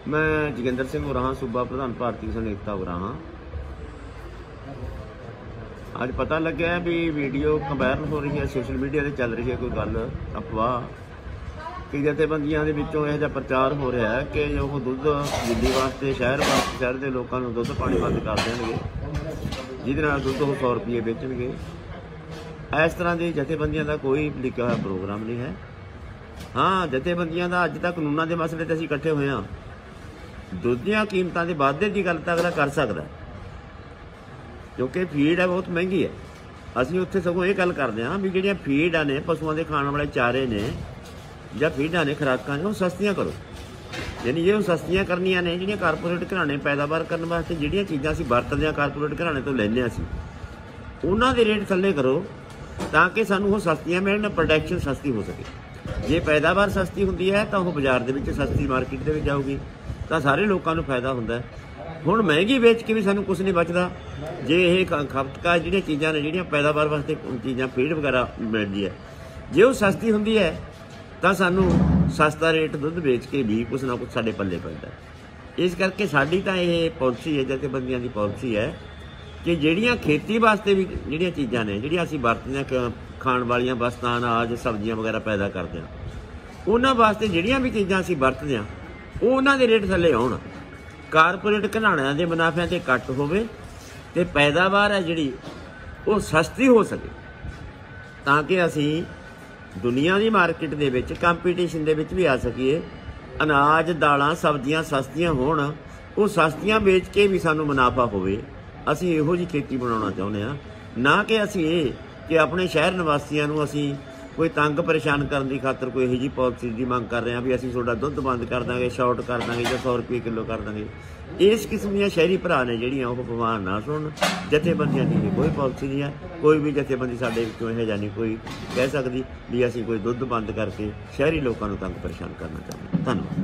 मैं जोगिंदर सिंह हो रहा, सूबा प्रधान भारती किसान एकता हो रहा। अज पता लग्या भी वीडियो वायरल हो रही है, सोशल मीडिया से चल रही है कोई गल अफवाह कि जथेबंदियों के विचों यह प्रचार हो रहा है कि वो दुध दिल्ली वास्ते शहर के लोगों को दुध पानी बंद कर देंगे, जिहदे नाल दुध वो 100 रुपये बेचणगे। इस तरह की जथेबंदियों का कोई लिखा हुआ प्रोग्राम नहीं है। हाँ, जथेबंदियों का अज तक कानूनों के मसले ते असीं इकट्ठे हुए हाँ। दुध दी कीमतां दे वाधे की गल तां अगला कर सकदा है, क्योंकि फीड है बहुत महंगी है। असीं उत्थे सगों ये गल करदे हां भी जिहड़ियां फीडां ने, पशुओं के खाण वाले चारे ने जां फीडां ने, खुराकां ने, वो सस्तियां करो। यानी जे वो सस्तियां करनियां ने, जिहड़ियां कारपोरेट घराणे पैदावार करन वास्ते जिहड़ियां चीज़ां असीं वरतदे हां कारपोरेट घराणे तो लैंदे असीं, उन्हां दे रेट थल्ले करो ताकि सानूं वो सस्तियां मिलण, प्रोडक्शन सस्ती हो सके। जे पैदावार सस्ती हुंदी है तो वो बाजार दे विच सस्ती मार्केट दे विच जाऊगी, तो सारे लोगों को फायदा होंदा है। हुण महंगी बेच के भी सानूं कुछ नहीं बचदा। जे ये खपतकार जिहड़ियां चीज़ां ने, जिहड़ियां पैदावार वास्ते चीज़ां फीड वगैरह मिलदी है, जे वो सस्ती हुंदी है तो सानूं सस्ता रेट दुध बेच के भी कुछ ना कुछ साडे पल्ले पैंदा है। इस करके साडी तां इह पॉलिसी है, जथेबंदियां दी पॉलिसी है कि जिहड़ियां खेती वास्ते भी जिहड़ियां चीज़ां ने, जिहड़ियां असीं वरतदे हां, खाण वालियां वस्तां, अनाज सब्जियां वगैरह पैदा करदे हां, उन्हां वास्ते जिहड़ियां भी चीज़ां असीं वरतदे हां ਉਹ ਉਹਨਾਂ ਦੇ रेट थले आउण, कारपोरेट घराणिਆਂ ਦੇ मुनाफिਆਂ ਤੇ ਘੱਟ ਹੋਵੇ ਤੇ पैदावार है जिहड़ी ਉਹ सस्ती हो सके, ਤਾਂ ਕਿ ਅਸੀਂ दुनिया की मार्केट ਦੇ ਵਿੱਚ ਕੰਪੀਟੀਸ਼ਨ ਦੇ ਵਿੱਚ ਵੀ आ ਸਕੀਏ। अनाज दालां सब्जियां सस्तियां होण, ਉਹ सस्तियां बेच के भी सानू मुनाफा होवे। ਅਸੀਂ ਇਹੋ ਜਿਹੀ खेती बनाउणा ਚਾਹੁੰਦੇ ਹਾਂ, ना कि ਅਸੀਂ ਇਹ कि अपने शहर निवासियों ਨੂੰ ਅਸੀਂ कोई तंग परेशान करने की खातर कोई यही पॉलिसी की मंग कर रहे हैं भी असीं तुहाडा दुध बंद कर देंगे, शॉर्ट कर देंगे या 100 रुपये किलो कर देंगे। इस किस्म दी शहरी भरा ने जिहड़ियां वो भगवान ना सुन। जथेबंदियां की कोई पॉलिसी नहीं है, कोई भी जथेबंदी साडे विचों इहो जिहा नहीं कोई कह सकदी भी असीं कोई दुध बंद करके शहरी लोगों को तंग परेशान करना चाहुंदे। धन्नवाद।